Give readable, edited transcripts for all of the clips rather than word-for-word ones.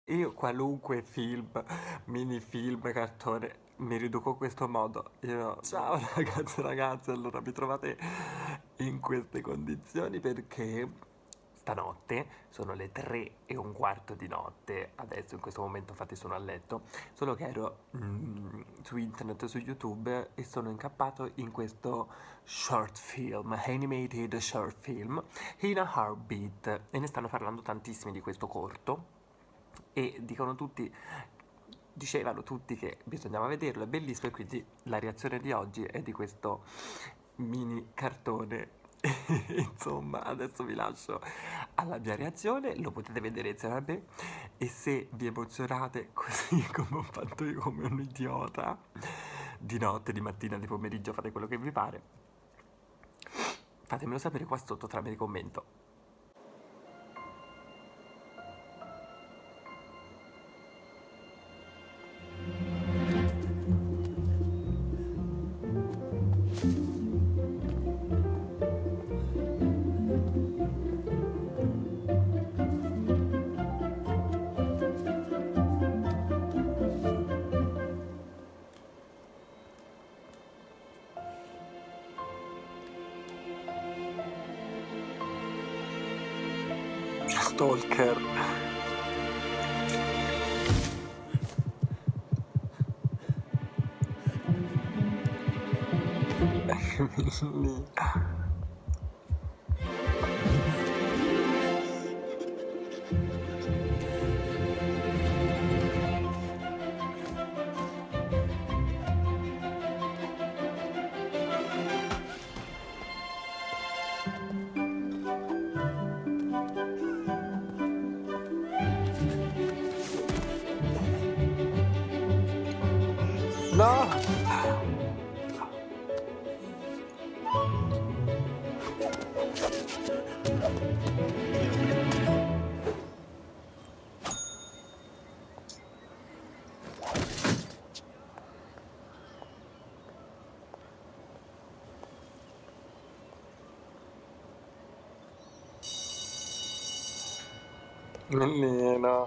io qualunque film, minifilm, cartone, mi riduco in questo modo. Ciao ragazzi e ragazze, allora mi trovate in queste condizioni perché stanotte sono le 3:15 di notte, adesso in questo momento infatti sono a letto, solo che ero su internet, su YouTube e sono incappato in questo short film, animated short film, In a Heartbeat, e ne stanno parlando tantissimi di questo corto e dicevano tutti che bisognava vederlo, è bellissimo, e quindi la reazione di oggi è di questo mini cartone. Insomma, adesso vi lascio alla mia reazione, lo potete vedere insieme a me e se vi emozionate così come ho fatto io come un idiota, di notte, di mattina, di pomeriggio, fate quello che vi pare, fatemelo sapere qua sotto tramite commento. Stalker. Lì. No! Nenneno.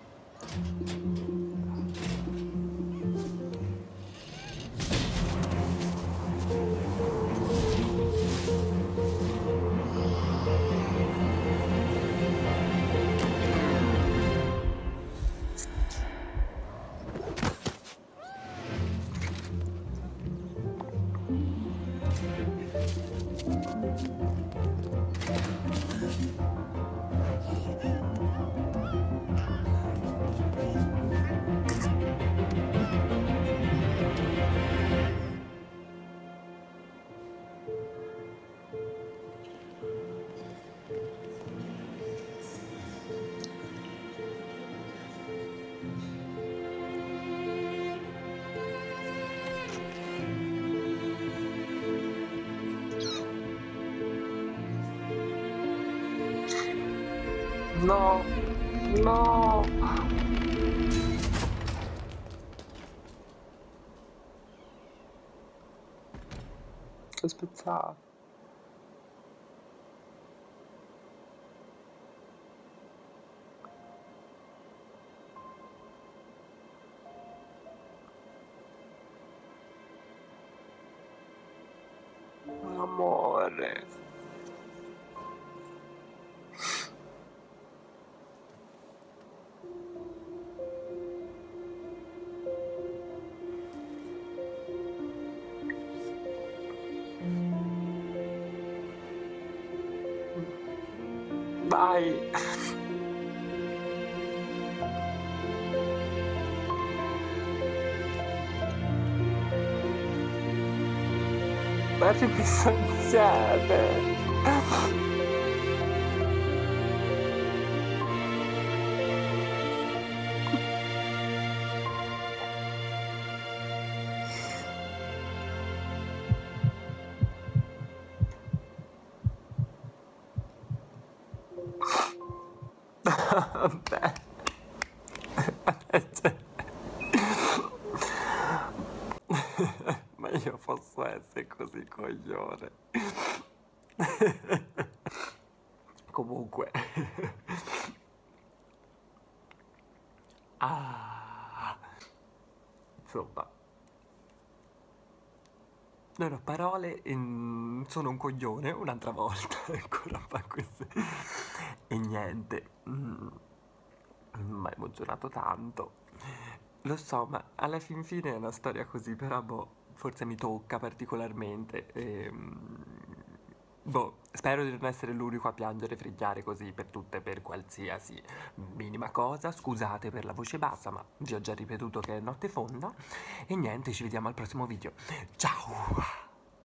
No, no. Che spezzato. Amore. Vai. Ma che insieme. Vabbè. Ma io posso essere così coglione. Comunque. Ah, insomma, non ho parole, sono un coglione un'altra volta, ancora fa così. E niente, mi ha emozionato tanto. Lo so, ma alla fin fine è una storia così, però boh, forse mi tocca particolarmente. Boh, spero di non essere l'unico a piangere e frigliare così per tutte, per qualsiasi minima cosa. Scusate per la voce bassa, ma vi ho già ripetuto che è notte fonda. E niente, ci vediamo al prossimo video. Ciao!